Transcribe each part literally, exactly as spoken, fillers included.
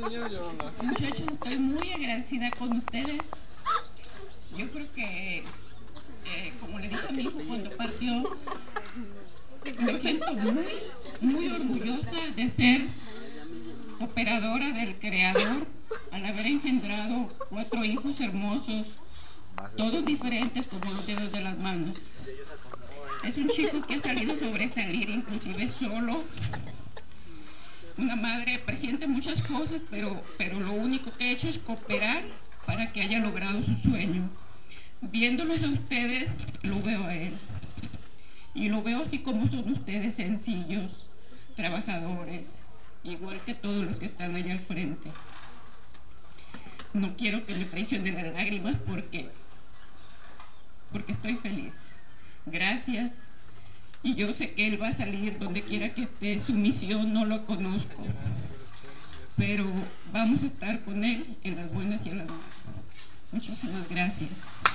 Muchachos, estoy muy agradecida con ustedes. Yo creo que, eh, como le dije a mi hijo cuando partió, me siento muy, muy orgullosa de ser operadora del Creador al haber engendrado cuatro hijos hermosos, todos diferentes como los dedos de las manos. Es un chico que ha salido a sobresalir inclusive solo. Una madre presiente muchas cosas, pero, pero lo único que ha hecho es cooperar para que haya logrado su sueño. Viéndolos a ustedes, lo veo a él. Y lo veo así como son ustedes, sencillos, trabajadores, igual que todos los que están allá al frente. No quiero que me traicionen las lágrimas porque, porque estoy feliz. Gracias. Y yo sé que él va a salir donde quiera que esté. Su misión no lo conozco, pero vamos a estar con él en las buenas y en las malas. Muchísimas gracias.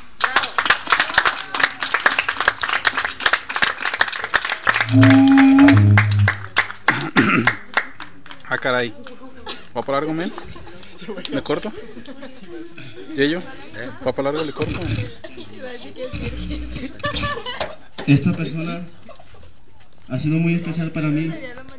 Ah, caray. ¿Va para largo, men? ¿Le corto? ¿Y ello? ¿Va para largo, le corto? Esta persona ha sido muy especial para mí